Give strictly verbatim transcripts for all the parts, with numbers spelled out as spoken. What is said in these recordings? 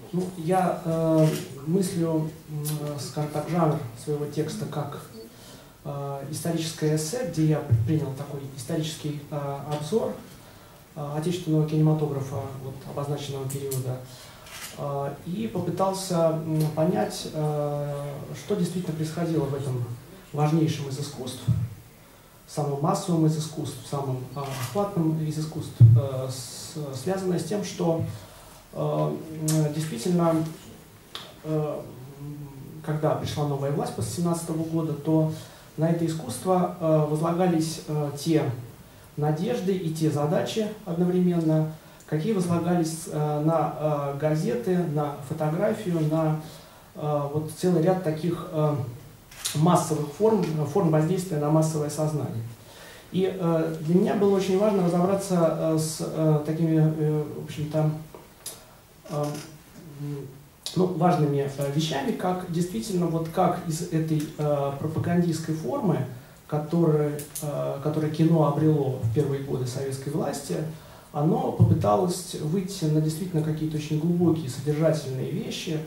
Ну, я э, мыслю, э, скажем так, жанр своего текста как э, историческое эссе, где я принял такой исторический э, обзор э, отечественного кинематографа вот, обозначенного периода э, и попытался э, понять, э, что действительно происходило в этом важнейшем из искусств, самым массовым из искусств, самым э, охватным из искусств, э, с, связанное с тем, что э, действительно, э, когда пришла новая власть после тысяча девятьсот семнадцатого года, то на это искусство э, возлагались э, те надежды и те задачи одновременно, какие возлагались э, на э, газеты, на фотографию, на э, вот целый ряд таких э, массовых форм, форм воздействия на массовое сознание. И э, для меня было очень важно разобраться э, с э, такими, э, в общем-то, э, ну, важными э, вещами, как действительно, вот как из этой э, пропагандистской формы, которую, э, которую кино обрело в первые годы советской власти, оно попыталось выйти на действительно какие-то очень глубокие, содержательные вещи.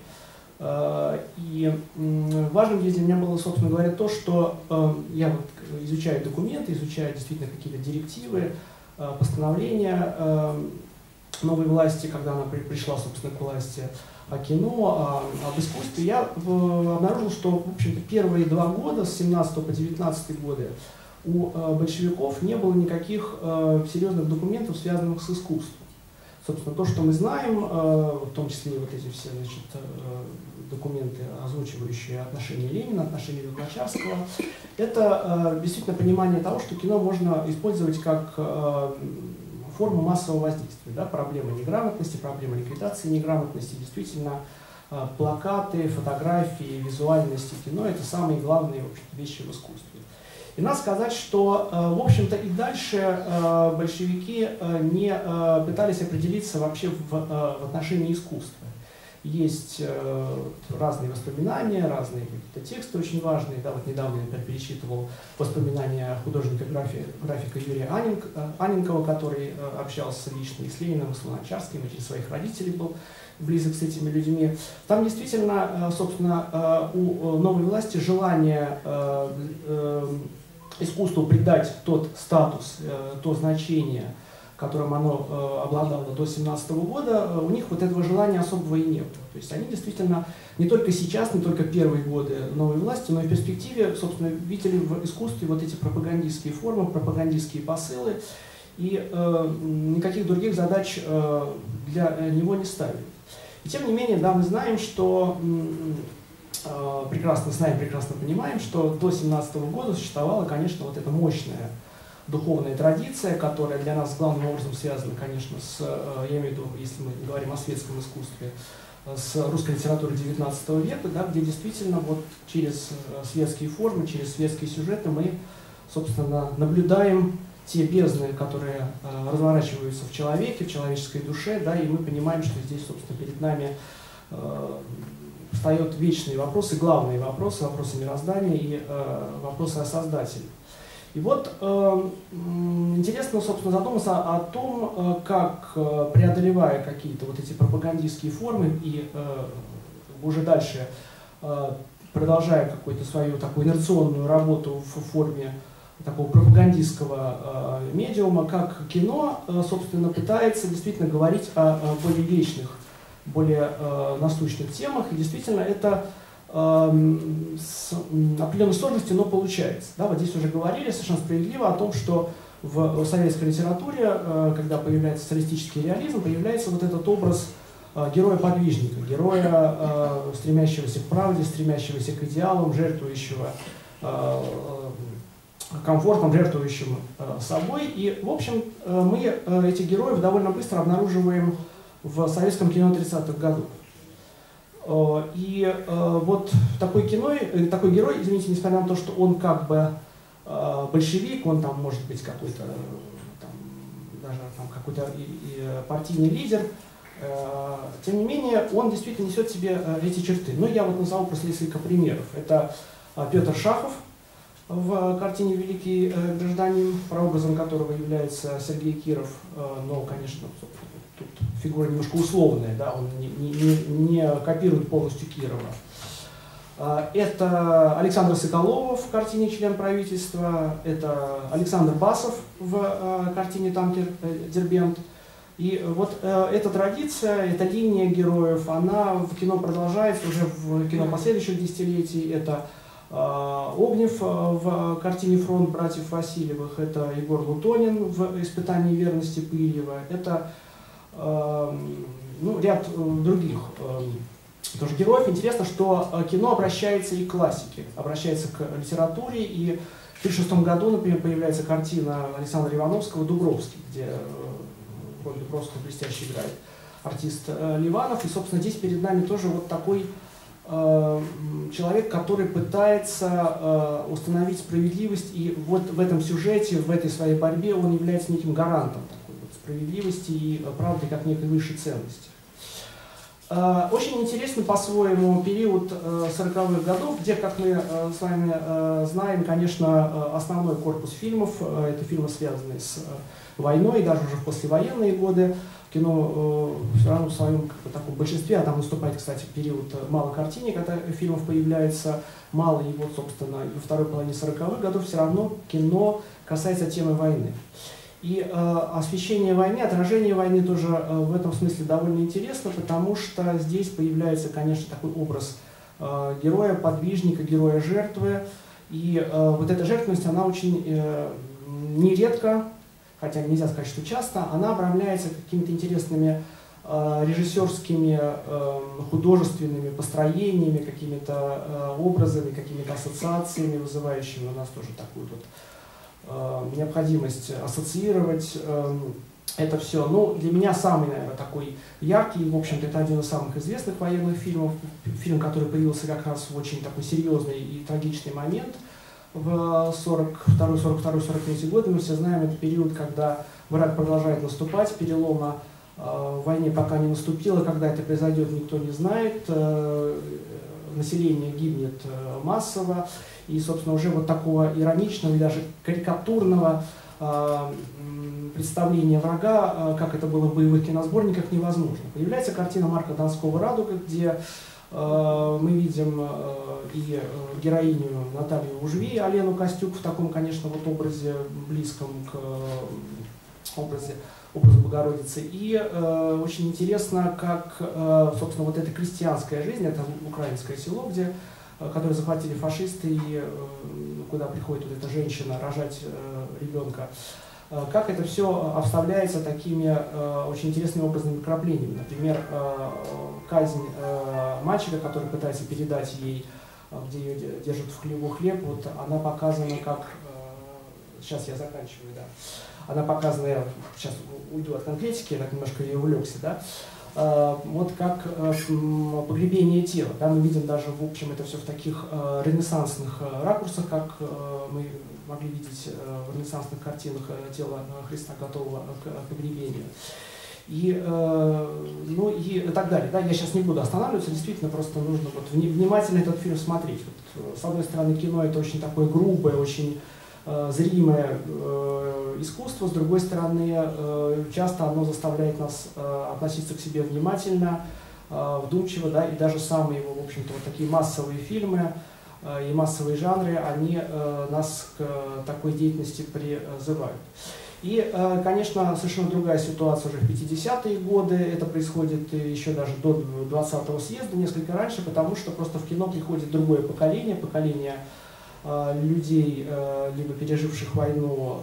И важным здесь для меня было, собственно говоря, то, что я вот изучаю документы, изучаю действительно какие-то директивы, постановления новой власти, когда она пришла, собственно, к власти, о кино, об искусстве. Я обнаружил, что, в общем-то, первые два года, с семнадцатого по девятнадцатый годы, у большевиков не было никаких серьезных документов, связанных с искусством. Собственно, то, что мы знаем, в том числе и вот эти все, значит, документы, озвучивающие отношения Ленина, отношения Луначарского, это действительно понимание того, что кино можно использовать как форму массового воздействия. Да? Проблема неграмотности, проблема ликвидации неграмотности, действительно, плакаты, фотографии, визуальности кино – это самые главные, в общем-то, вещи в искусстве. И надо сказать, что, в общем-то, и дальше большевики не пытались определиться вообще в отношении искусства. Есть разные воспоминания, разные тексты очень важные. Да, вот недавно я, например, перечитывал воспоминания художника-графика графика Юрия Анненкова, который общался лично и с Лениным, и с Луначарским, и через своих родителей был близок с этими людьми. Там действительно, собственно, у новой власти желание искусству придать тот статус, то значение, которым оно обладало до семнадцатого года, у них вот этого желания особого и нет. То есть они действительно не только сейчас, не только первые годы новой власти, но и в перспективе, собственно, видели в искусстве вот эти пропагандистские формы, пропагандистские посылы, и э, никаких других задач э, для него не ставили. И тем не менее, да, мы знаем, что прекрасно знаем, прекрасно понимаем, что до семнадцатого года существовала, конечно, вот эта мощная духовная традиция, которая для нас главным образом связана, конечно, с, я имею в виду, если мы говорим о светском искусстве, с русской литературой девятнадцатого века, да, где действительно вот через светские формы, через светские сюжеты мы, собственно, наблюдаем те бездны, которые э, разворачиваются в человеке, в человеческой душе, да, и мы понимаем, что здесь, собственно, перед нами э, встают вечные вопросы, главные вопросы, вопросы мироздания и э, вопросы о Создателе. И вот э, интересно, собственно, задуматься о том, э, как, э, преодолевая какие-то вот эти пропагандистские формы и э, уже дальше э, продолжая какую-то свою такую инерционную работу в форме такого пропагандистского э, медиума, как кино, э, собственно, пытается действительно говорить о, о более вечных, более э, насущных темах, и действительно это э, с определенной сложностью, но получается. Да, вот здесь уже говорили совершенно справедливо о том, что в, в советской литературе, э, когда появляется социалистический реализм, появляется вот этот образ э, героя-подвижника, героя, э, стремящегося к правде, стремящегося к идеалам, жертвующего э, комфортом, жертвующим э, собой. И, в общем, э, мы э, этих героев довольно быстро обнаруживаем в советском кино тридцатых годов. Э, и э, вот такой, кино, э, такой герой, извините, несмотря на то, что он как бы э, большевик, он там может быть какой-то, там, даже там, какой-то и, и партийный лидер, э, тем не менее, он действительно несет в себе э, эти черты. Но я вот назову просто несколько примеров. Это э, Петр Шахов в картине «Великий э, гражданин», прообразом которого является Сергей Киров, э, но, конечно, тут фигура немножко условная, да, он не, не, не копирует полностью Кирова. Это Александр Соколов в картине «Член правительства», это Александр Басов в картине «Танкер Дербент». И вот эта традиция, эта линия героев, она в кино продолжается уже в кино последующих десятилетий. Это Огнев в картине «Фронт» братьев Васильевых, это Егор Лутонин в «Испытании верности» Пыльева, это ну, ряд других тоже героев. Интересно, что кино обращается и к классике, обращается к литературе. И в тысяча девятьсот тридцать шестом году, например, появляется картина Александра Ивановского «Дубровский», где роль Дубровского блестяще играет артист Ливанов. И, собственно, здесь перед нами тоже вот такой э, человек, который пытается э, установить справедливость. И вот в этом сюжете, в этой своей борьбе он является неким гарантом такой вот справедливости и правды как некой высшей ценности. Очень интересный по-своему период сороковых годов, где, как мы с вами знаем, конечно, основной корпус фильмов, это фильмы, связанные с войной, и даже уже в послевоенные годы. Кино все равно в своем как бы, таком большинстве, а там наступает, кстати, период мало картинок, когда фильмов появляется мало, и вот, собственно, во второй половине сороковых годов все равно кино касается темы войны. И э, освещение войны, отражение войны тоже э, в этом смысле довольно интересно, потому что здесь появляется, конечно, такой образ э, героя, подвижника, героя жертвы. И э, вот эта жертвенность, она очень э, нередко, хотя нельзя сказать, что часто, она обрамляется какими-то интересными э, режиссерскими, э, художественными построениями, какими-то э, образами, какими-то ассоциациями, вызывающими у нас тоже такую вот необходимость ассоциировать э, это все. Ну, для меня самый, наверное, такой яркий, в общем-то, это один из самых известных военных фильмов, фильм, который появился как раз в очень такой серьезный и трагичный момент в сорок второй, сорок второй, сорок третий годы. Мы все знаем, это период, когда враг продолжает наступать, перелома э, в войне пока не наступило, когда это произойдет, никто не знает, э, население гибнет э, массово. И, собственно, уже вот такого ироничного и даже карикатурного э, представления врага, э, как это было в боевых киносборниках, невозможно. Появляется картина Марка Донского «Радуга», где э, мы видим э, и героиню Наталью Ужви, Алену Костюк в таком, конечно, вот образе, близком к э, образе, образу Богородицы. И э, очень интересно, как, э, собственно, вот эта крестьянская жизнь, это украинское село, где которые захватили фашисты, и куда приходит вот эта женщина рожать ребенка. Как это все обставляется такими очень интересными образными вкраплениями. Например, казнь мальчика, который пытается передать ей, где ее держат в хлеву хлеб, вот она показана как... Сейчас я заканчиваю, да. Она показана, я сейчас уйду от конкретики, я так немножко ее увлекся, да. Вот как погребение тела. Да, мы видим даже, в общем, это все в таких ренессансных ракурсах, как мы могли видеть в ренессансных картинах тела Христа, готового к погребению. И, ну, и так далее. Да, я сейчас не буду останавливаться, действительно, просто нужно вот внимательно этот фильм смотреть. Вот, с одной стороны, кино это очень такое грубое, очень зримое э, искусство, с другой стороны, э, часто оно заставляет нас э, относиться к себе внимательно, э, вдумчиво, да, и даже самые его, в общем-то, вот такие массовые фильмы э, и массовые жанры, они э, нас к э, такой деятельности призывают. И, э, конечно, совершенно другая ситуация уже в пятидесятые годы, это происходит еще даже до двадцатого съезда, несколько раньше, потому что просто в кино приходит другое поколение, поколение людей, либо переживших войну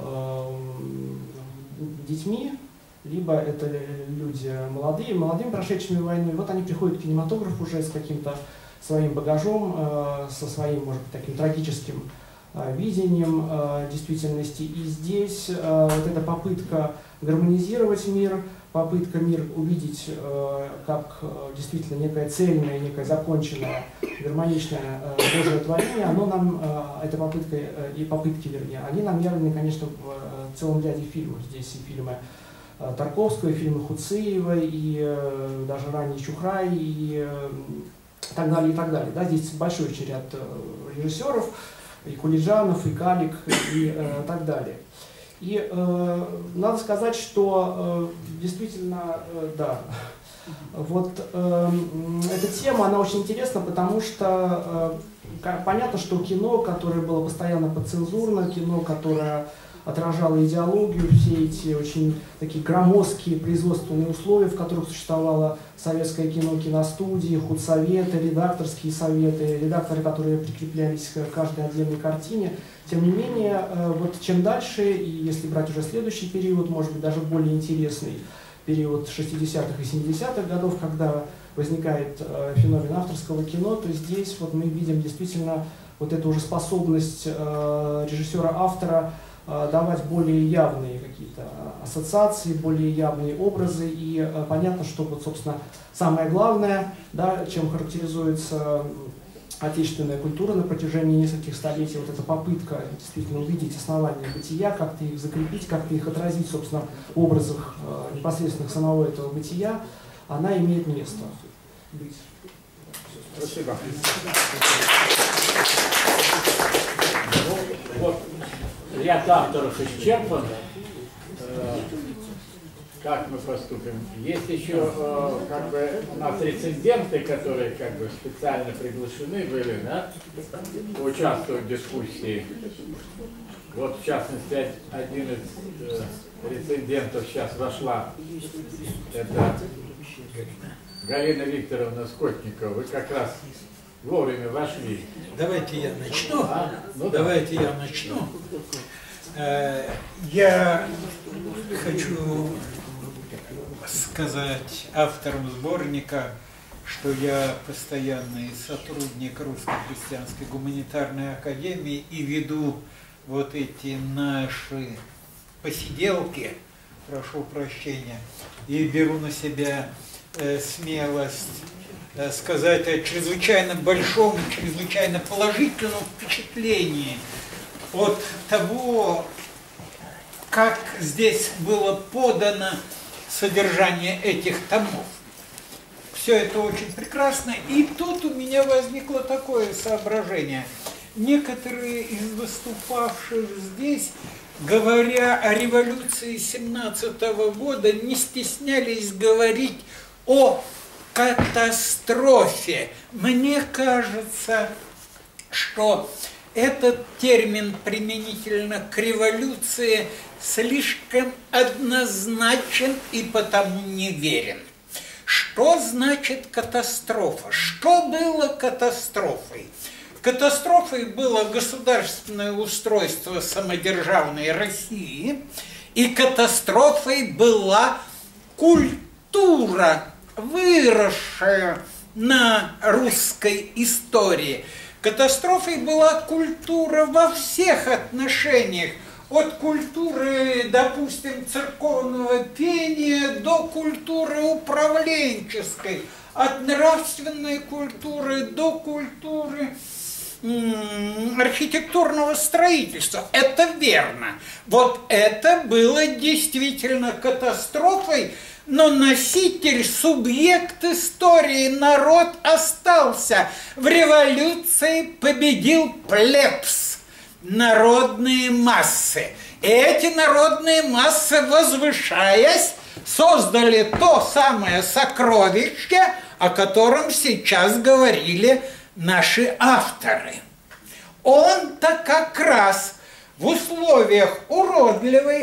детьми, либо это люди молодые, молодыми прошедшими войну. И вот они приходят к кинематографу уже с каким-то своим багажом, со своим, может быть, таким трагическим видением действительности. И здесь вот эта попытка гармонизировать мир, попытка мир увидеть как действительно некое цельное, некое законченное, гармоничное Божие творение, оно нам, эта попытка и попытки, вернее, они нам явлены, конечно, в целом ряде фильмов. Здесь и фильмы Тарковского, и фильмы Хуциева, и даже ранее Чухрай, и так далее, и так далее. Да, здесь большой очень ряд режиссеров, и Кулиджанов, и Калик, и так далее. И э, надо сказать, что э, действительно, э, да, вот э, эта тема, она очень интересна, потому что э, понятно, что кино, которое было постоянно подцензурно, кино, которое отражало идеологию, все эти очень такие громоздкие производственные условия, в которых существовало советское кино, киностудии, худсоветы, редакторские советы, редакторы, которые прикреплялись к каждой отдельной картине. Тем не менее, вот чем дальше, и если брать уже следующий период, может быть, даже более интересный период шестидесятых и семидесятых годов, когда возникает феномен авторского кино, то здесь вот мы видим действительно вот эту уже способность режиссера-автора давать более явные какие-то ассоциации, более явные образы. И э, понятно, что вот, собственно, самое главное, да, чем характеризуется отечественная культура на протяжении нескольких столетий, вот эта попытка действительно увидеть основания бытия, как-то их закрепить, как-то их отразить, собственно, в образах э, непосредственных самого этого бытия, она имеет место быть. Спасибо. Вот. Ряд авторов исчерпан. Как мы поступим? Есть еще как бы у нас рецензенты, которые как бы специально приглашены были, да, участвовать в дискуссии. Вот в частности один из рецензентов сейчас вошла. Это Галина Викторовна Скотникова. Вы как раз вовремя вошли. Давайте я начну. А? Ну, Давайте да. я начну. Я хочу сказать авторам сборника, что я постоянный сотрудник Русской христианской гуманитарной академии и веду вот эти наши посиделки, прошу прощения, и беру на себя э, смелость э, сказать о чрезвычайно большом, чрезвычайно положительном впечатлении от того, как здесь было подано содержание этих томов. Все это очень прекрасно. И тут у меня возникло такое соображение. Некоторые из выступавших здесь, говоря о революции семнадцатого года, не стеснялись говорить о катастрофе. Мне кажется, что этот термин применительно к революции слишком однозначен и потому неверен. Что значит катастрофа? Что было катастрофой? Катастрофой было государственное устройство самодержавной России, и катастрофой была культура, выросшая на русской истории. Катастрофой была культура во всех отношениях, от культуры, допустим, церковного пения до культуры управленческой, от нравственной культуры до культуры м- архитектурного строительства. Это верно. Вот это было действительно катастрофой, но носитель, субъект истории, народ остался. В революции победил плебс, народные массы. И эти народные массы, возвышаясь, создали то самое сокровище, о котором сейчас говорили наши авторы. Он-то как раз в условиях уродливой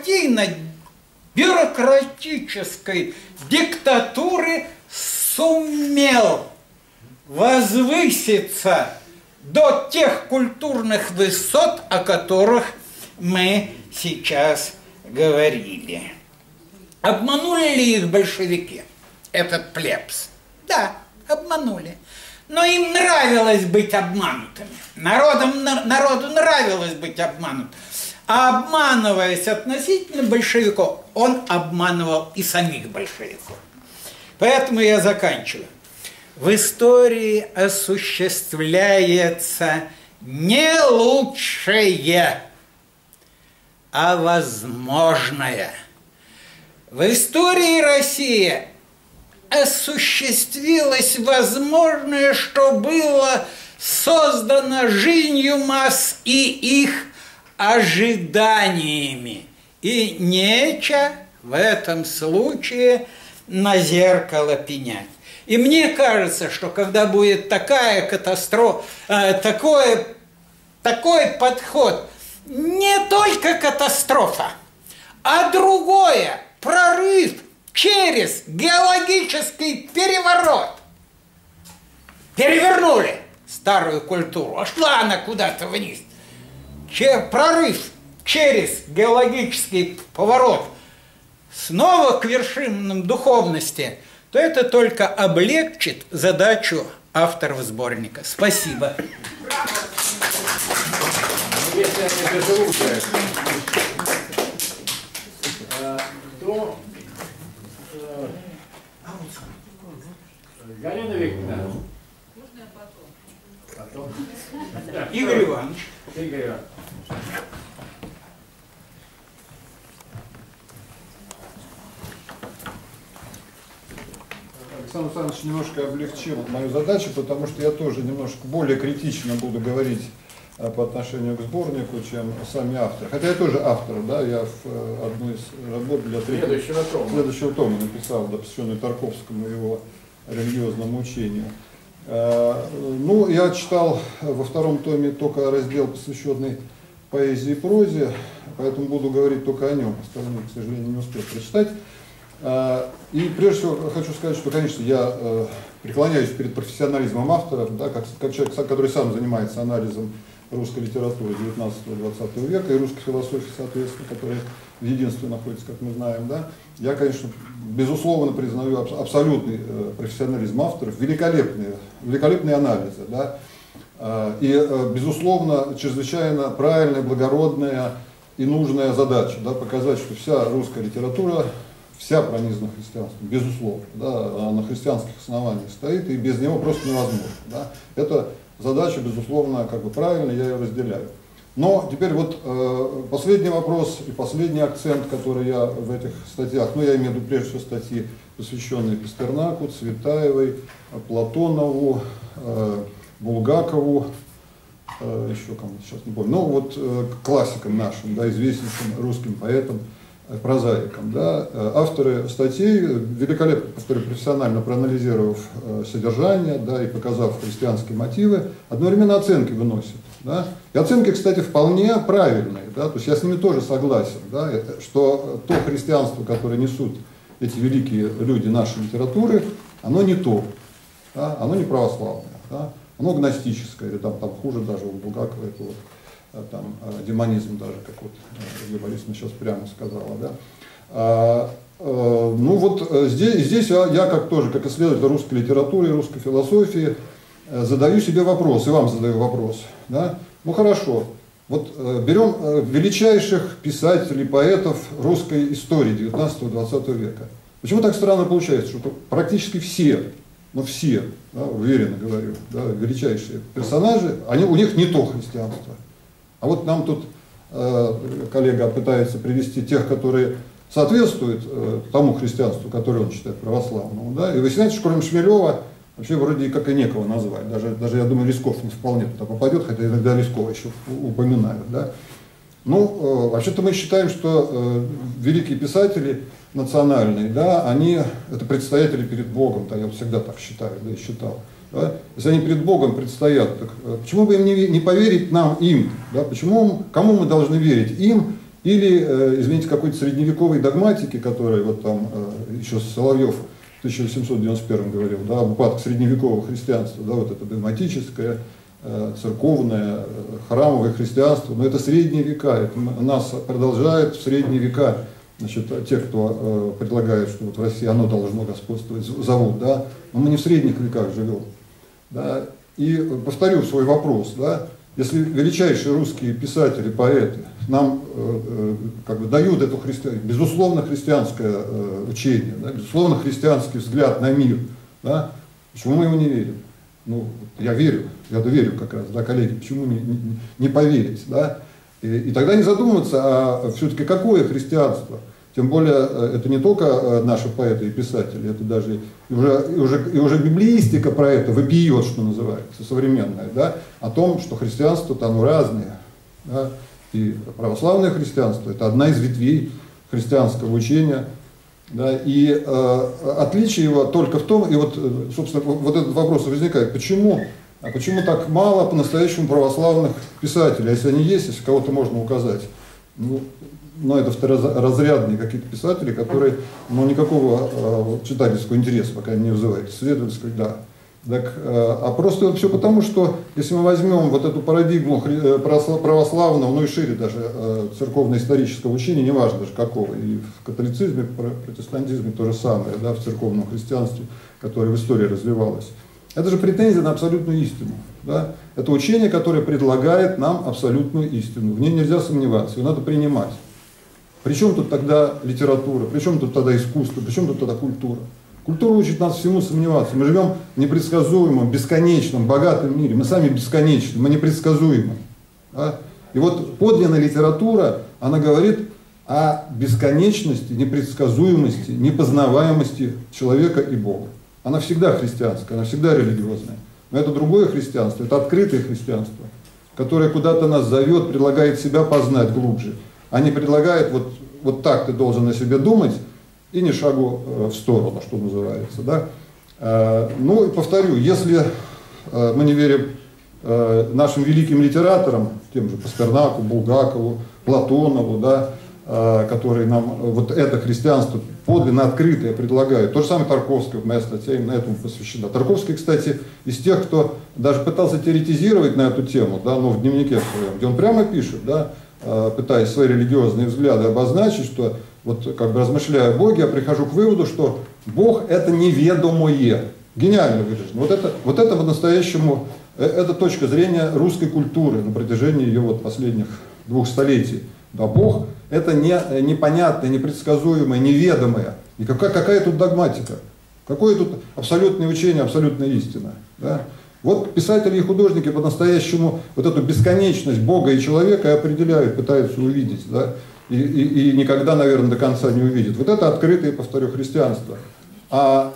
партийно-бюрократической диктатуры сумел возвыситься до тех культурных высот, о которых мы сейчас говорили. Обманули ли их большевики, этот плебс? Да, обманули. Но им нравилось быть обманутыми. Народам, народу нравилось быть обманутым. А обманываясь относительно большевиков, он обманывал и самих большевиков. Поэтому я заканчиваю. В истории осуществляется не лучшее, а возможное. В истории России осуществилось возможное, что было создано жизнью масс и их ожиданиями. И нече в этом случае на зеркало пенять. И мне кажется, что когда будет такая катастрофа, э, такой, такой подход, не только катастрофа, а другое, прорыв через геологический переворот. Перевернули старую культуру, а шла она куда-то вниз. Че, прорыв через геологический поворот снова к вершинам духовности, то это только облегчит задачу авторов сборника. Спасибо. Если они доживут, то Галина Викторовна. Можно я потом? Потом. Игорь Иванович. Игорь Иванович. Александр Александрович немножко облегчил мою задачу, потому что я тоже немножко более критично буду говорить по отношению к сборнику, чем сами авторы. Хотя я тоже автор, да, я в одну из работ для третьего, Следующего тома. следующего тома написал, да, посвященный Тарковскому и его религиозному учению. Ну, я читал во втором томе только раздел, посвященный поэзии и прозе, поэтому буду говорить только о нем, остальное, к сожалению, не успел прочитать. И прежде всего хочу сказать, что, конечно, я преклоняюсь перед профессионализмом авторов, да, как, как человек, который сам занимается анализом русской литературы девятнадцатого-двадцатого века и русской философии, соответственно, которая в единстве находится, как мы знаем. Да. Я, конечно, безусловно признаю аб абсолютный э, профессионализм авторов, великолепные, великолепные анализы. Да. Э, и, э, безусловно, чрезвычайно правильная, благородная и нужная задача, да, показать, что вся русская литература, вся пронизана христианством, безусловно, да, на христианских основаниях стоит, и без него просто невозможно. Да. Это задача, безусловно, как бы правильная, я ее разделяю. Но теперь вот э, последний вопрос и последний акцент, который я в этих статьях, ну я имею в виду прежде всего статьи, посвященные Пастернаку, Цветаевой, Платонову, э, Булгакову, э, еще кому-то сейчас не помню, ну вот э, классикам нашим, да, известнейшим русским поэтам, прозаикам. Да. Авторы статей, великолепно, повторю, профессионально проанализировав содержание, да, и показав христианские мотивы, одновременно оценки выносят. Да. И оценки, кстати, вполне правильные. Да. То есть я с ними тоже согласен, да, что то христианство, которое несут эти великие люди нашей литературы, оно не то, да, оно не православное, да, оно гностическое, или там, там хуже даже у Булгакова это вот, там, демонизм даже, как вот Ольга Борисовна сейчас прямо сказала. Да? А, а, ну вот здесь, здесь я, я как тоже, как исследователь русской литературы, русской философии, задаю себе вопрос, и вам задаю вопрос. Да? Ну хорошо, вот берем величайших писателей, поэтов русской истории девятнадцатого-двадцатого века. Почему так странно получается, что практически все, ну все, да, уверенно говорю, да, величайшие персонажи, они, у них не то христианство. А вот нам тут э, коллега пытается привести тех, которые соответствуют э, тому христианству, которое он считает православному. Да? И выясняется, что кроме Шмелева вообще вроде как и некого назвать. Даже, даже я думаю, Лесков не вполне туда попадет, хотя иногда Лескова еще упоминают. Да? Ну, э, вообще-то мы считаем, что э, великие писатели национальные, да, они это предстоятели перед Богом. Да, я вот всегда так считаю, да, и считал. Да? Если они перед Богом предстоят, так почему бы им не, не поверить нам, им? Да? Почему, кому мы должны верить? Им или, э, извините, какой-то средневековой догматике, которая вот там э, еще Соловьев в тысяча восемьсот девяносто первом говорил, да, об упадке средневекового христианства, да, вот это догматическое, э, церковное, э, храмовое христианство, но это средние века, это нас продолжает в средние века. Значит, те, кто э, предлагает, что вот в России оно должно господствовать, зовут, да, но мы не в средних веках живем. Да? И повторю свой вопрос, да, если величайшие русские писатели, поэты нам э, э, как бы дают это христи... безусловно христианское э, учение, да, безусловно христианский взгляд на мир, да, почему мы ему не верим? Ну, я верю, я верю как раз, да, коллеги, почему не, не, не поверить, да? И, и тогда не задумываться, а все-таки какое христианство? Тем более, это не только наши поэты и писатели, это даже и уже, и уже, и уже библеистика про это вопиет, что называется, современная, да, о том, что христианство там разное. Да. И православное христианство – это одна из ветвей христианского учения. Да, и э, отличие его только в том, и вот, собственно, вот этот вопрос возникает, почему, а почему так мало по-настоящему православных писателей, если они есть, если кого-то можно указать. Ну, но это второразрядные какие-то писатели, которые ну, никакого э, читательского интереса пока не вызывают, исследовательского, да. Так, э, а просто все потому, что если мы возьмем вот эту парадигму православного, ну и шире даже э, церковно-исторического учения, неважно даже какого, и в католицизме, в протестантизме то же самое, да, в церковном христианстве, которое в истории развивалось. Это же претензия на абсолютную истину. Да? Это учение, которое предлагает нам абсолютную истину. В ней нельзя сомневаться, ее надо принимать. Причем тут тогда литература, причем тут тогда искусство, причем тут тогда культура. Культура учит нас всему сомневаться. Мы живем в непредсказуемом, бесконечном, богатом мире. Мы сами бесконечны, мы непредсказуемы. Да? И вот подлинная литература, она говорит о бесконечности, непредсказуемости, непознаваемости человека и Бога. Она всегда христианская, она всегда религиозная. Но это другое христианство, это открытое христианство, которое куда-то нас зовет, предлагает себя познать глубже, а не предлагает вот, вот так ты должен о себе думать, и ни шагу в сторону, что называется. Да? Ну и повторю, если мы не верим нашим великим литераторам, тем же Пастернаку, Булгакову, Платонову, да, которые нам вот это христианство подлинно открытое предлагают. То же самое Тарковский, моя статья именно этому посвящена. Тарковский, кстати, из тех, кто даже пытался теоретизировать на эту тему, да, но в дневнике своем, где он прямо пишет, да, пытаясь свои религиозные взгляды обозначить, что вот как бы размышляя о Боге, я прихожу к выводу, что Бог это неведомое. Гениально выражено. Вот это, вот это по-настоящему, это точка зрения русской культуры на протяжении ее вот последних двух столетий. Да, Бог это не, непонятное, непредсказуемое, неведомое. И какая, какая тут догматика? Какое тут абсолютное учение, абсолютная истина? Да? Вот писатели и художники по-настоящему вот эту бесконечность Бога и человека и определяют, пытаются увидеть. Да? И, и, и никогда, наверное, до конца не увидят. Вот это открытое, повторю, христианство. А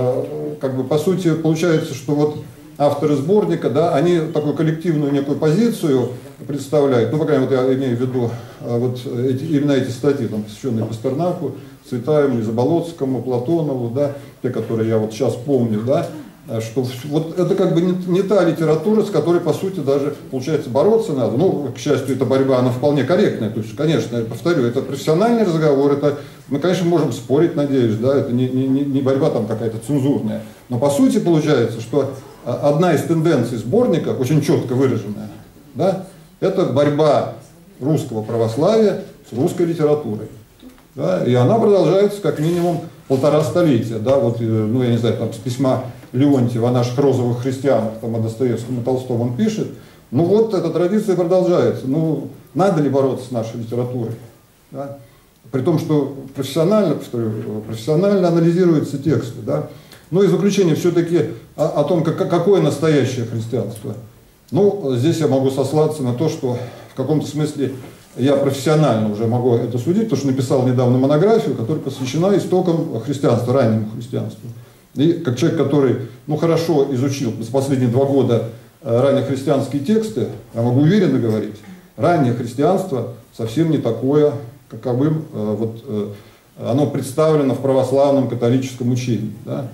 э, как бы по сути получается, что вот авторы сборника, да, они такую коллективную некую позицию представляют, ну, по крайней мере, вот я имею в виду вот эти, именно эти статьи, там, посвященные Пастернаку, Цветаеву, Заболоцкому, Платонову, да, те, которые я вот сейчас помню, да, что вот это как бы не, не та литература, с которой, по сути, даже, получается, бороться надо. Ну, к счастью, эта борьба, она вполне корректная. То есть, конечно, я повторю, это профессиональный разговор, это мы, конечно, можем спорить, надеюсь, да, это не, не, не борьба там какая-то цензурная. Но, по сути, получается, что одна из тенденций сборника, очень четко выраженная, да, это борьба русского православия с русской литературой. Да, и она продолжается как минимум полтора столетия. Да, вот, ну, я не знаю, там, с письма Леонтьева о наших розовых христианах, там, о Достоевском и Толстом он пишет. Ну вот, эта традиция продолжается. Ну, надо ли бороться с нашей литературой? Да? При том, что профессионально, повторю, профессионально анализируются тексты. Да? Ну и заключение все-таки о, о том, как, какое настоящее христианство. Ну, здесь я могу сослаться на то, что в каком-то смысле я профессионально уже могу это судить, потому что написал недавно монографию, которая посвящена истокам христианства, раннему христианству. И как человек, который ну, хорошо изучил за последние два года раннехристианские тексты, я могу уверенно говорить, раннее христианство совсем не такое, каковым вот, оно представлено в православном католическом учении. Да?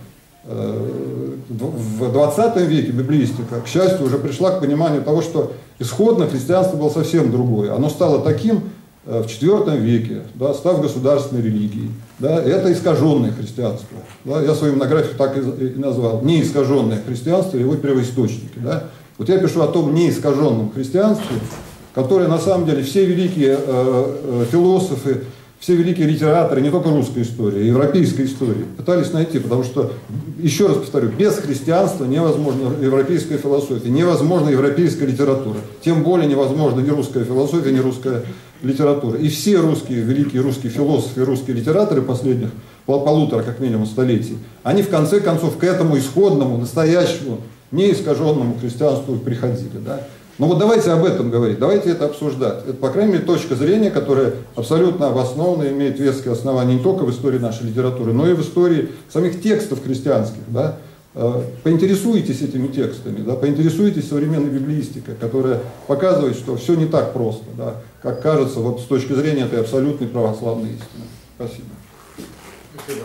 В двадцатом веке библеистика, к счастью, уже пришла к пониманию того, что исходно христианство было совсем другое. Оно стало таким в четвёртом веке, да, став государственной религией. Да, это искаженное христианство. Да, я свою монографию так и назвал. Неискаженное христианство и его первоисточники. Да. Вот я пишу о том неискаженном христианстве, которое на самом деле все великие э, э, философы, все великие литераторы, не только русской истории, европейской истории, пытались найти, потому что, еще раз повторю, без христианства невозможна европейская философия, невозможна европейская литература, тем более невозможна ни русская философия, ни русская литература. И все русские, великие русские философы, русские литераторы последних пол полутора, как минимум, столетий, они в конце концов к этому исходному, настоящему, неискаженному христианству приходили. Да? Но вот давайте об этом говорить, давайте это обсуждать. Это, по крайней мере, точка зрения, которая абсолютно обоснованно имеет веские основания не только в истории нашей литературы, но и в истории самих текстов христианских. Да? Поинтересуйтесь этими текстами, да, поинтересуйтесь современной библеистикой, которая показывает, что все не так просто, да, как кажется вот с точки зрения этой абсолютной православной истины. Спасибо. Спасибо.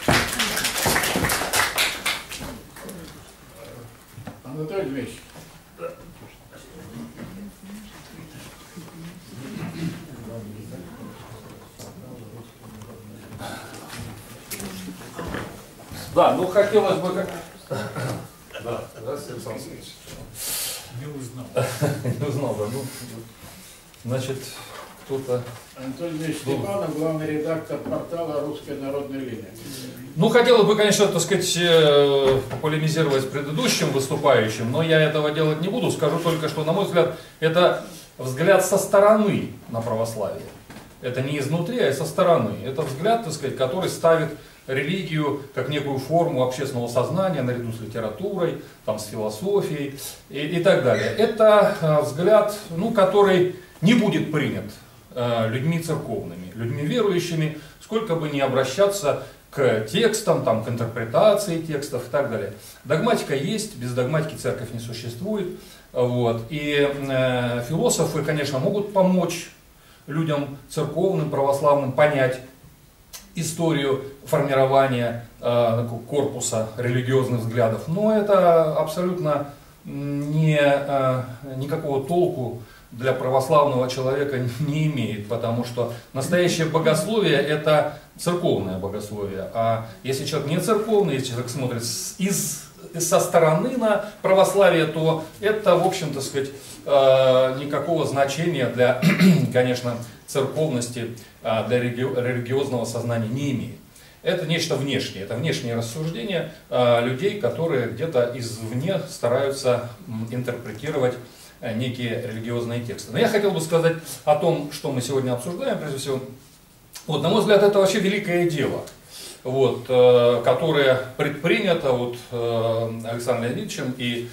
Анатолий Дмитриевич. Да, ну хотелось бы как... Да, здравствуйте, Александр Алексеевич. Не узнал. Не узнал, да. Ну, значит, кто-то... Анатолий Дмитриевич Степанов, главный редактор портала «Русская народная линия». Ну, хотелось бы, конечно, так сказать, полемизировать с предыдущим выступающим, но я этого делать не буду. Скажу только, что, на мой взгляд, это взгляд со стороны на православие. Это не изнутри, а со стороны. Это взгляд, так сказать, который ставит религию как некую форму общественного сознания наряду с литературой, там, с философией и, и так далее. Это э, взгляд, ну, который не будет принят э, людьми церковными, людьми верующими, сколько бы ни обращаться к текстам, там, к интерпретации текстов и так далее. Догматика есть, без догматики церковь не существует. Вот. И э, философы, конечно, могут помочь людям церковным, православным понять историю формирования э, корпуса религиозных взглядов, но это абсолютно не, э, никакого толку для православного человека не имеет, потому что настоящее богословие – это церковное богословие, а если человек не церковный, если человек смотрит из, со стороны на православие, то это, в общем-то, сказать, э, никакого значения для, конечно, церковности, для религиозного сознания не имеет. Это нечто внешнее, это внешнее рассуждение людей, которые где-то извне стараются интерпретировать некие религиозные тексты. Но я хотел бы сказать о том, что мы сегодня обсуждаем, прежде всего. Вот, на мой взгляд, это вообще великое дело, вот, которое предпринято вот, Александром Леонидовичем и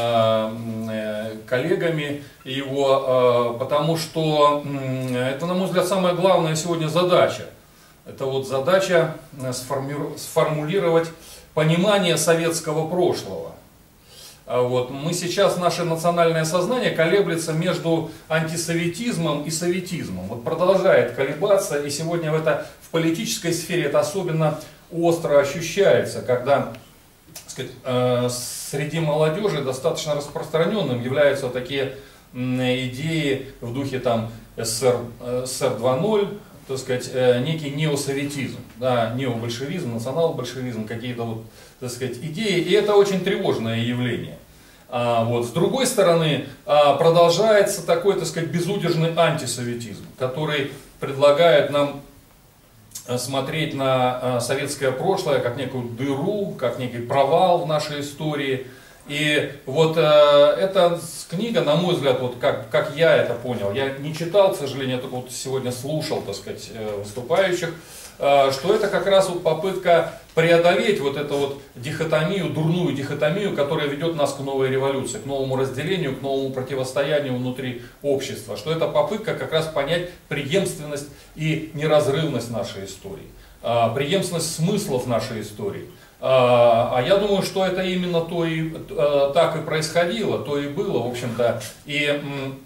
коллегами его, потому что это, на мой взгляд, самая главная сегодня задача. Это вот задача сформулировать понимание советского прошлого. Вот. Мы сейчас, наше национальное сознание колеблется между антисоветизмом и советизмом. Вот продолжает колебаться, и сегодня в, это, в политической сфере это особенно остро ощущается, когда, так сказать, э, среди молодежи достаточно распространенным являются такие идеи в духе там СССР, СССР два ноль, так сказать, некий неосоветизм, да, необольшевизм, национал-большевизм, какие-то вот, так сказать, идеи, и это очень тревожное явление. А, вот. С другой стороны, а, продолжается такой, так сказать, безудержный антисоветизм, который предлагает нам смотреть на советское прошлое как некую дыру, как некий провал в нашей истории. И вот э, эта книга, на мой взгляд, вот как, как я это понял, я не читал, к сожалению, я только вот сегодня слушал, так сказать, выступающих, э, что это как раз вот попытка преодолеть вот эту вот дихотомию, дурную дихотомию, которая ведет нас к новой революции, к новому разделению, к новому противостоянию внутри общества. Что это попытка как раз понять преемственность и неразрывность нашей истории, э, преемственность смыслов нашей истории. А я думаю, что это именно то и так и происходило, то и было, в общем-то. И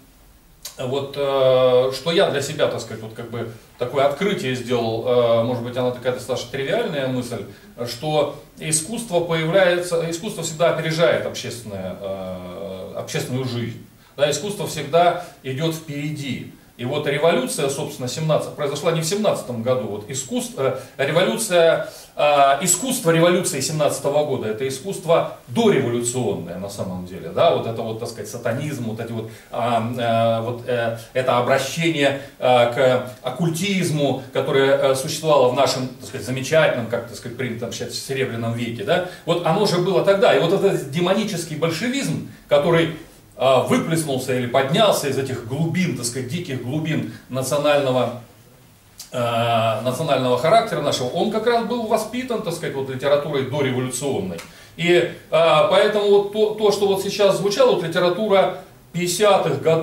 вот что я для себя, так сказать, вот как бы такое открытие сделал, может быть, она такая достаточно тривиальная мысль, что искусство появляется, искусство всегда опережает общественное, общественную жизнь. Да, искусство всегда идет впереди. И вот революция, собственно, семнадцатого, произошла не в семнадцатом году. Вот искусство, революция, э, искусство революции семнадцатого года, это искусство дореволюционное на самом деле. Да? Вот это вот, так сказать, сатанизм, вот эти вот, э, э, вот э, это обращение э, к оккультизму, которое э, существовало в нашем, так сказать, замечательном, как так сказать, принято считать, серебряном веке. Да? Вот оно же было тогда. И вот этот демонический большевизм, который выплеснулся или поднялся из этих глубин, так сказать, диких глубин национального, э, национального характера нашего, он как раз был воспитан, так сказать, вот литературой дореволюционной. И э, поэтому вот то, то, что вот сейчас звучало, вот литература пятидесятых годов,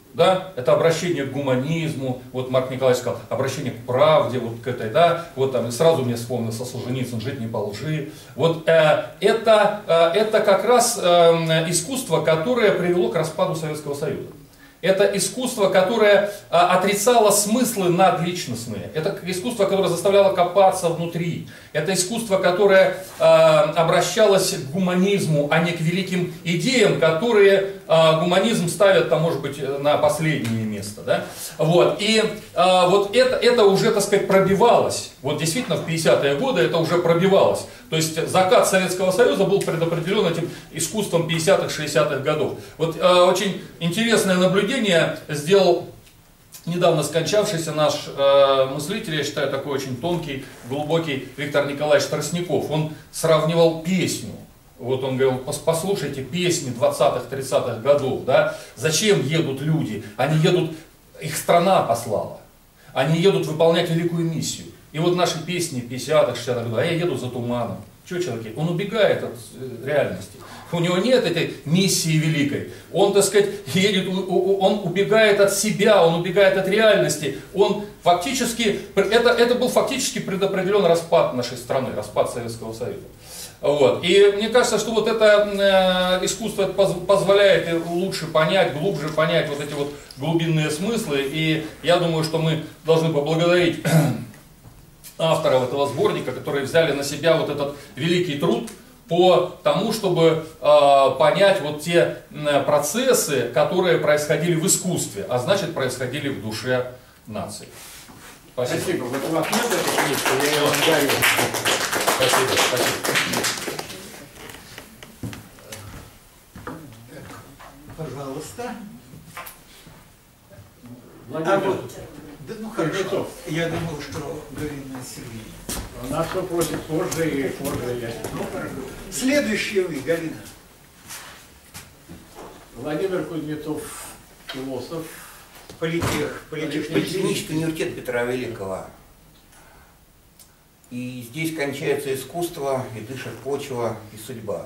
Да, это обращение к гуманизму, вот Марк Николаевич сказал, обращение к правде, вот к этой, да, вот там, и сразу мне вспомнился Солженицын, жить не по лжи. Вот э, это, э, это как раз э, искусство, которое привело к распаду Советского Союза. Это искусство, которое а, отрицало смыслы надличностные. Это искусство, которое заставляло копаться внутри. Это искусство, которое а, обращалось к гуманизму, а не к великим идеям, которые а, гуманизм ставит, там, может быть, на последнее место. Да? Вот. И а, вот это, это уже, так сказать, пробивалось. Вот действительно в пятидесятые годы это уже пробивалось. То есть закат Советского Союза был предопределен этим искусством пятидесятых-шестидесятых годов. Вот э, очень интересное наблюдение сделал недавно скончавшийся наш э, мыслитель, я считаю, такой очень тонкий, глубокий Виктор Николаевич Тростников. Он сравнивал песню. Вот он говорил, послушайте песни двадцатых-тридцатых годов, да? Зачем едут люди? Они едут, их страна послала. Они едут выполнять великую миссию. И вот наши песни пятидесятых-шестидесятых годов, а я еду за туманом. Что человек? Он убегает от реальности. У него нет этой миссии великой. Он, так сказать, едет, он убегает от себя, он убегает от реальности. Он фактически, это, это был фактически предопределен распад нашей страны, распад Советского Союза. Вот. И мне кажется, что вот это э, искусство позволяет лучше понять, глубже понять вот эти вот глубинные смыслы. И я думаю, что мы должны поблагодарить авторов этого сборника, которые взяли на себя вот этот великий труд по тому, чтобы э, понять вот те э, процессы, которые происходили в искусстве, а значит происходили в душе нации. Спасибо. Спасибо. Вот у вас нет этой книжки, я ее вам дарю. Спасибо, спасибо. Пожалуйста. Владимир, А вот, да, ну хорошо. Кузнецов. Я думал, что Галина Сергеевна. у нас кто просит позже и позже я. Ну хорошо. Следующий вы, Галина. Владимир Кузнецов, философ. Политех, политех, Политехнический университет Петра Великого. И здесь кончается искусство, и дышит почва, и судьба.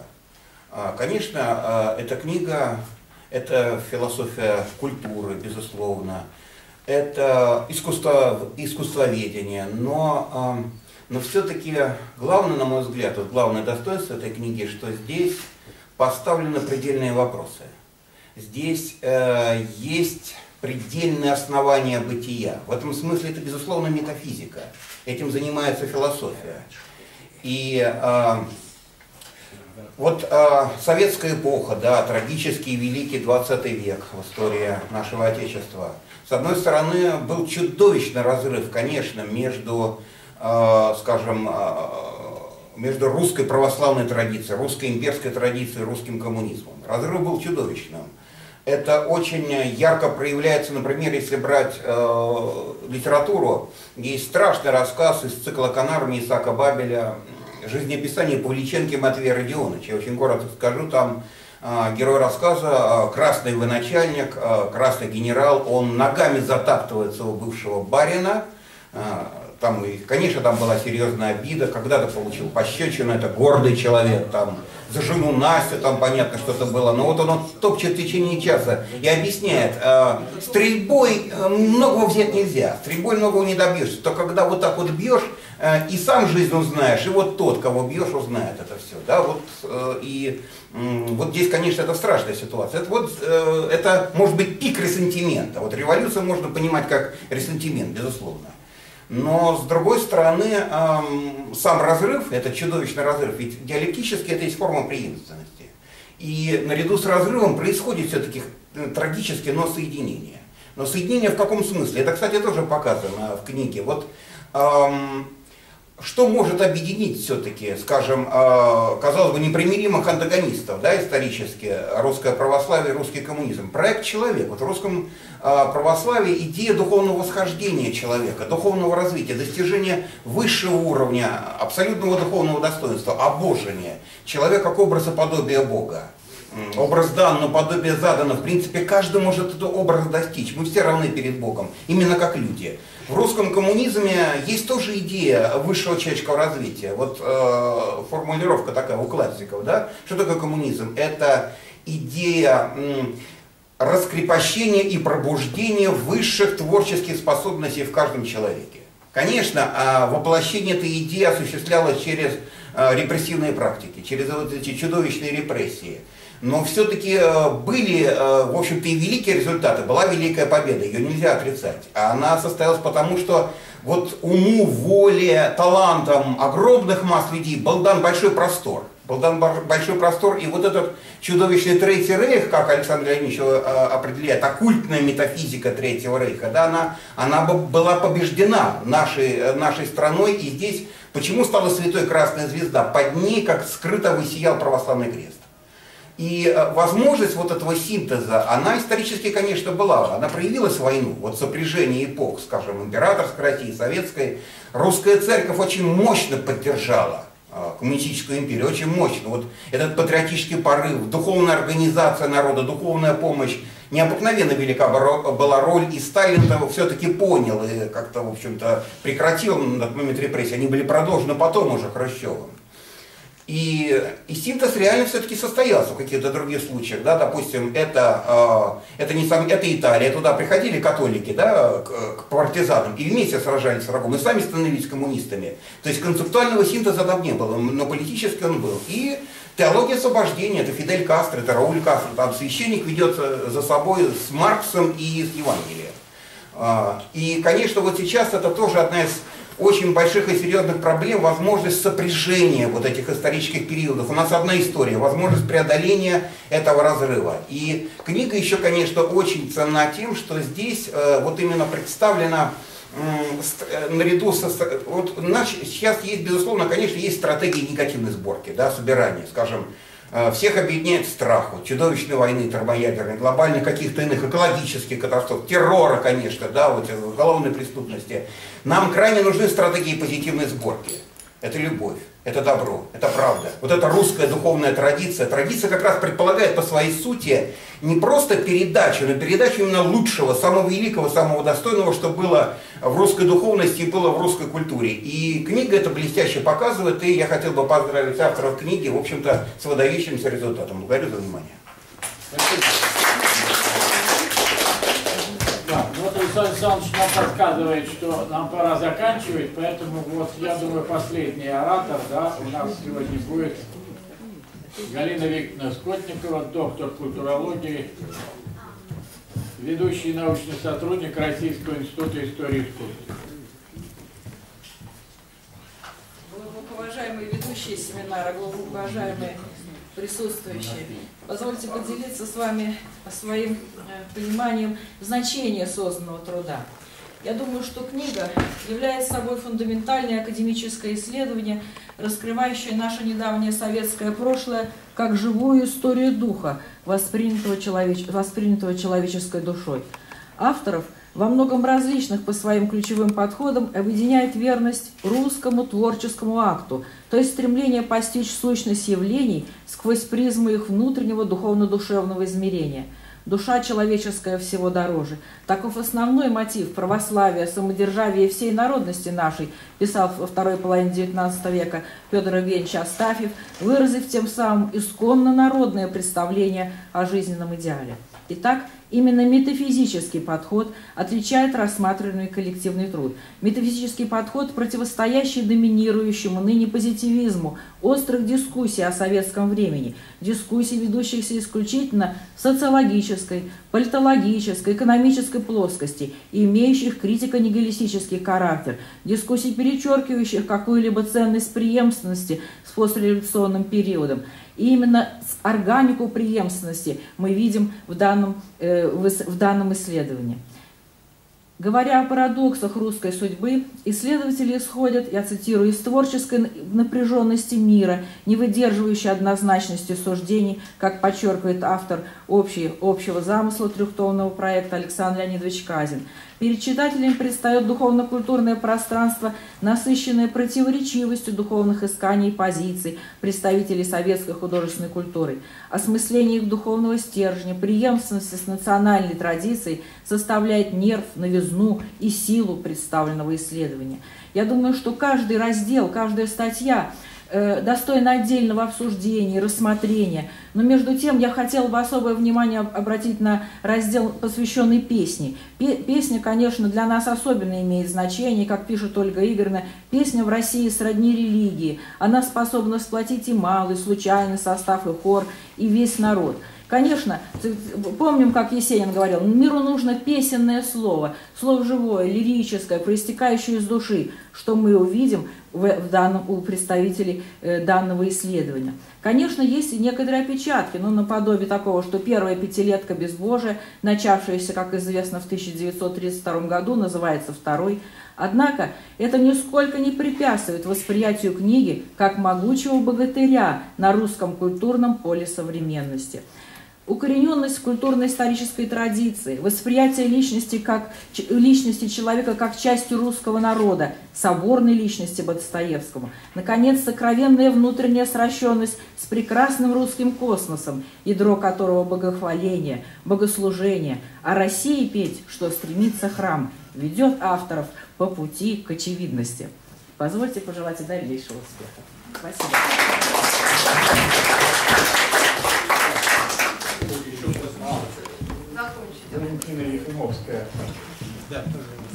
Конечно, эта книга, это философия культуры, безусловно, это искусство, искусствоведение, но, но все-таки главное, на мой взгляд, вот главное достоинство этой книги, что здесь поставлены предельные вопросы. Здесь э, есть предельные основания бытия. В этом смысле это, безусловно, метафизика. Этим занимается философия. И э, вот э, советская эпоха, да, трагический великий двадцатый век в истории нашего Отечества. С одной стороны, был чудовищный разрыв, конечно, между, э, скажем, э, между русской православной традицией, русской имперской традицией и русским коммунизмом. Разрыв был чудовищным. Это очень ярко проявляется, например, если брать э, литературу. Есть страшный рассказ из цикла «Канармы» Исаака Бабеля, жизнеописание Павличенки Матвея Родионовича. Я очень коротко скажу, там э, герой рассказа, э, красный военачальник, э, красный генерал, он ногами затаптывает своего бывшего барина. Э, там, и, конечно, там была серьезная обида, когда-то получил пощечину, это гордый человек, там, за жену Настю, там понятно что-то было, но вот он, он топчет в течение часа и объясняет, э, стрельбой многого взять нельзя, стрельбой многого не добьешься, то когда вот так вот бьешь, э, и сам жизнь узнаешь, и вот тот, кого бьешь, узнает это все, да, вот, э, и э, вот здесь, конечно, это страшная ситуация, это вот, э, это может быть пик ресентимента, вот революцию можно понимать как ресентимент, безусловно. Но, с другой стороны, эм, сам разрыв, это чудовищный разрыв, ведь диалектически это есть форма преемственности. И наряду с разрывом происходит все-таки трагически, но соединение. Но соединение в каком смысле? Это, кстати, тоже показано в книге. Вот эм, что может объединить все-таки, скажем, э, казалось бы, непримиримых антагонистов, да, исторически, русское православие и русский коммунизм? Проект «Человек». Вот в русском э, православии идея духовного восхождения человека, духовного развития, достижения высшего уровня, абсолютного духовного достоинства, обожения. Человек как образ и подобие Бога. Образ дан, но подобие задано. В принципе, каждый может этот образ достичь. Мы все равны перед Богом, именно как люди. В русском коммунизме есть тоже идея высшего человеческого развития. Вот э, формулировка такая у классиков, да? Что такое коммунизм? Это идея м, раскрепощение и пробуждение высших творческих способностей в каждом человеке. Конечно, воплощение этой идеи осуществлялось через репрессивные практики, через вот эти чудовищные репрессии. Но все-таки были, в общем-то, и великие результаты, была великая победа, ее нельзя отрицать. Она состоялась потому, что вот уму, воле, талантам огромных масс людей был дан большой простор. Был дан большой простор, и вот этот чудовищный Третий Рейх, как Александр Леонидович определяет, оккультная метафизика Третьего Рейха, да, она, она была побеждена нашей, нашей страной, и здесь почему стала святой Красная Звезда? Под ней, как скрыто, высиял православный крест. И возможность вот этого синтеза, она исторически, конечно, была. Она проявилась в войну, вот сопряжение эпох, скажем, императорской России, советской. Русская церковь очень мощно поддержала коммунистическую империю, очень мощно. Вот этот патриотический порыв, духовная организация народа, духовная помощь, необыкновенно велика была роль, и Сталин все-таки понял и как-то, в общем-то, прекратил на тот момент репрессии. Они были продолжены потом уже Хрущевым. И, и синтез реально все-таки состоялся в каких-то других случаях. Да? Допустим, это, э, это, не сам, это Италия, туда приходили католики, да, к, к партизанам и вместе сражались с врагом, и сами становились коммунистами. То есть концептуального синтеза там не было, но политически он был. И теология освобождения, это Фидель Кастро, это Рауль Кастро, там священник ведет за собой с Марксом и с Евангелием. Э, и, конечно, вот сейчас это тоже одна из очень больших и серьезных проблем, возможность сопряжения вот этих исторических периодов. У нас одна история, возможность преодоления этого разрыва. И книга еще, конечно, очень ценна тем, что здесь э, вот именно представлена э, наряду со... Вот у нас сейчас есть, безусловно, конечно, есть стратегии негативной сборки, да, собирания, скажем, всех объединяет страх, вот, чудовищной войны, термоядерной, глобальных каких-то иных экологических катастроф, террора, конечно, да, вот, уголовной преступности. Нам крайне нужны стратегии позитивной сборки. Это любовь, это добро, это правда. Вот эта русская духовная традиция. Традиция как раз предполагает по своей сути не просто передачу, но передачу именно лучшего, самого великого, самого достойного, что было в русской духовности и было в русской культуре. И книга это блестяще показывает, и я хотел бы поздравить авторов книги, в общем-то, с выдающимся результатом. Благодарю за внимание. Спасибо. Да, вот Александр Александрович нам подсказывает, что нам пора заканчивать, поэтому вот я думаю, последний оратор, да, у нас сегодня будет Галина Викторовна Скотникова, доктор культурологии, ведущий научный сотрудник Российского института истории искусства. Глубокоуважаемые ведущие семинара, глубокоуважаемые присутствующие, позвольте поделиться с вами своим пониманием значения созданного труда. Я думаю, что книга является собой фундаментальное академическое исследование, раскрывающее наше недавнее советское прошлое как живую историю духа, воспринятого, человеч... воспринятого человеческой душой. Авторов во многом различных по своим ключевым подходам объединяет верность русскому творческому акту, то есть стремление постичь сущность явлений сквозь призму их внутреннего духовно-душевного измерения. Душа человеческая всего дороже. Таков основной мотив православия, самодержавия всей народности нашей, писал во второй половине девятнадцатого века Петр Евгеньевич Астафьев, выразив тем самым исконно народное представление о жизненном идеале. Итак, именно метафизический подход отличает рассматриваемый коллективный труд. Метафизический подход, противостоящий доминирующему ныне позитивизму острых дискуссий о советском времени, дискуссий, ведущихся исключительно в социологической, политологической, экономической плоскости и имеющих критико-нигилистический характер, дискуссий, перечеркивающих какую-либо ценность преемственности с послереволюционным периодом. И именно органику преемственности мы видим в данном, э, в данном исследовании. Говоря о парадоксах русской судьбы, исследователи исходят, я цитирую, из творческой напряженности мира, не выдерживающей однозначности суждений, как подчеркивает автор общий, общего замысла трехтомного проекта Александр Леонидович Казин. Перед читателями предстает духовно-культурное пространство, насыщенное противоречивостью духовных исканий и позиций представителей советской художественной культуры. Осмысление их духовного стержня, преемственности с национальной традицией составляет нерв, новизну и силу представленного исследования. Я думаю, что каждый раздел, каждая статья достойна отдельного обсуждения и рассмотрения. Но между тем я хотела бы особое внимание обратить на раздел, посвященный песне. Песня, конечно, для нас особенно имеет значение, как пишет Ольга Игоревна. Песня в России сродни религии. Она способна сплотить и малый, случайный состав, и хор, и весь народ. Конечно, помним, как Есенин говорил, миру нужно песенное слово, слово живое, лирическое, проистекающее из души, что мы увидим в, в данном, у представителей э, данного исследования. Конечно, есть и некоторые опечатки, ну, наподобие такого, что первая пятилетка безбожия, начавшаяся, как известно, в тысяча девятьсот тридцать втором году, называется второй. Однако это нисколько не препятствует восприятию книги как могучего богатыря на русском культурном поле современности. Укорененность в культурно-исторической традиции, восприятие личности, как, личности человека как части русского народа, соборной личности Достоевскому, наконец, сокровенная внутренняя сращенность с прекрасным русским космосом, ядро которого богохваление, богослужение, а России петь, что стремится храм, ведет авторов по пути к очевидности. Позвольте пожелать и дальнейшего успеха. Спасибо. Валентина Ефимовская. Да,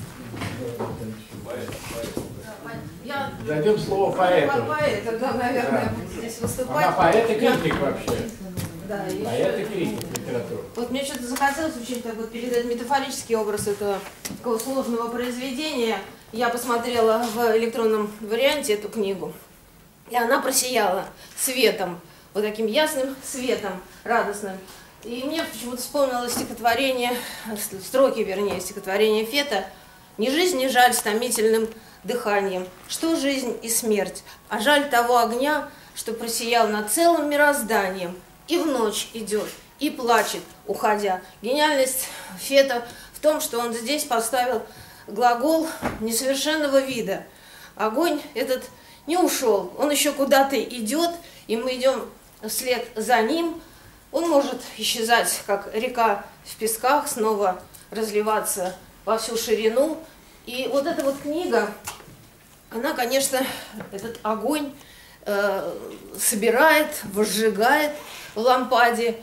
Я... Дадим слово поэту. Поэта, да, наверное, да. буду здесь выступать. Она поэт и критик вообще. Да, поэт и критик литературы. Вот мне что-то захотелось очень так вот передать метафорический образ этого такого сложного произведения. Я посмотрела в электронном варианте эту книгу, и она просияла светом, вот таким ясным светом, радостным. И мне почему-то вспомнилось стихотворение, строки, вернее, стихотворение Фета: «Ни жизнь, ни жаль с томительным дыханием, что жизнь и смерть, а жаль того огня, что просиял над целым мирозданием, и в ночь идет, и плачет, уходя». Гениальность Фета в том, что он здесь поставил глагол несовершенного вида. Огонь этот не ушел, он еще куда-то идет, и мы идем вслед за ним. Он может исчезать, как река в песках, снова разливаться во всю ширину. И вот эта вот книга, она, конечно, этот огонь э, собирает, возжигает в лампаде.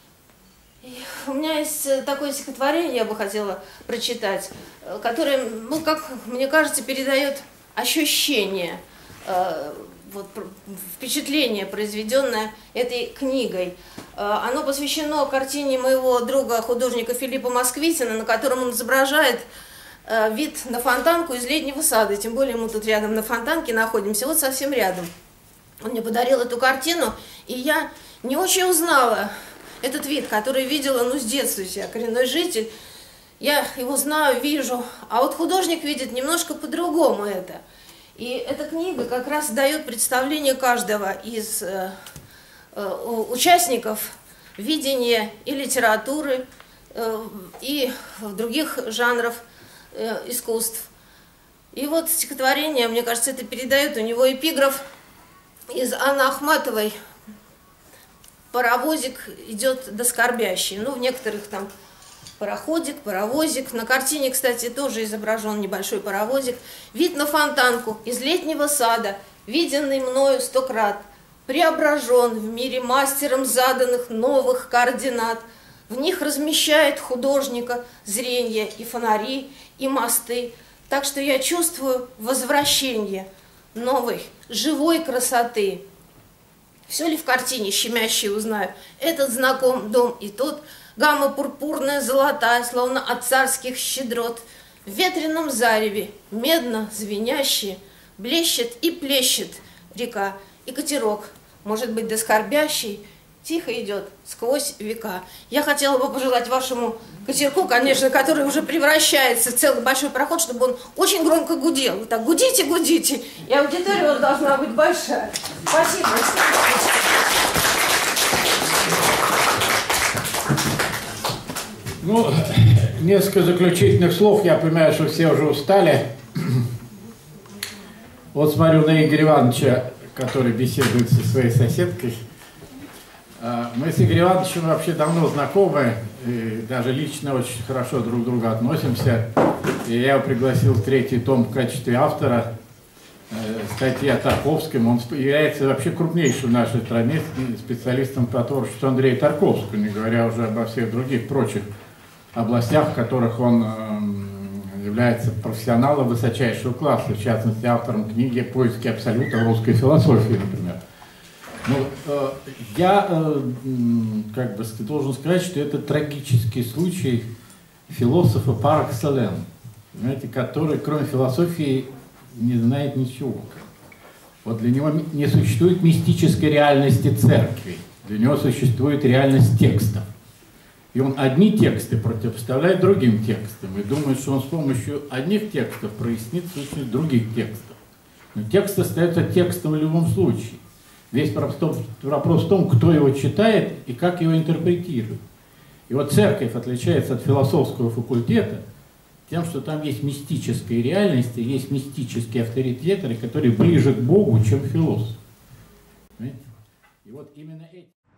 И у меня есть такое стихотворение, я бы хотела прочитать, которое, ну, как мне кажется, передает ощущение, э, вот, впечатление, произведенное этой книгой. Оно посвящено картине моего друга, художника Филиппа Москвитина, на котором он изображает вид на фонтанку из летнего сада. Тем более мы тут рядом на фонтанке находимся, вот совсем рядом. Он мне подарил эту картину, и я не очень узнала этот вид, который видела, ну, с детства. Я коренной житель, я его знаю, вижу, а вот художник видит немножко по-другому это. И эта книга как раз дает представление каждого из э, э, участников видения и литературы, э, и других жанров э, искусств. И вот стихотворение, мне кажется, это передает, у него эпиграф из Анны Ахматовой: «Паровозик идет до скорбящей». Ну, в некоторых там пароходик, паровозик. На картине, кстати, тоже изображен небольшой паровозик. Вид на фонтанку из летнего сада, виденный мною сто крат, преображен в мире мастером заданных новых координат. В них размещает художника зрение и фонари, и мосты. Так что я чувствую возвращение новой, живой красоты. Все ли в картине щемящее узнаю? Этот знаком дом и тот, гамма пурпурная, золотая, словно от царских щедрот. В ветреном зареве, медно звенящие, блещет и плещет река, и катерок, может быть, до скорбящей, тихо идет сквозь века. Я хотела бы пожелать вашему катерку, конечно, который уже превращается в целый большой пароход, чтобы он очень громко гудел. Вот так гудите, гудите, и аудитория вот должна быть большая. Спасибо. Ну, несколько заключительных слов. Я понимаю, что все уже устали. Вот смотрю на Игоря Ивановича, который беседует со своей соседкой. Мы с Игорем Ивановичем вообще давно знакомы, и даже лично очень хорошо друг к другу относимся. И я его пригласил в третий том в качестве автора. статья Тарковским. Он является вообще крупнейшим в нашей стране специалистом по творчеству Андрея Тарковского, не говоря уже обо всех других прочих областях, в которых он является профессионалом высочайшего класса, в частности, автором книги «Поиски абсолюта в русской философии», например. Ну, э, я э, как бы должен сказать, что это трагический случай философа par excellence, знаете, который, кроме философии, не знает ничего. Вот для него не существует мистической реальности церкви, для него существует реальность текстов. И он одни тексты противопоставляет другим текстам и думает, что он с помощью одних текстов прояснит сущность других текстов. Но текст остается текстом в любом случае. Весь вопрос в том, кто его читает и как его интерпретирует. И вот церковь отличается от философского факультета тем, что там есть мистическая реальность, и есть мистические авторитеты, которые ближе к Богу, чем философ. Понимаете? И вот именно эти...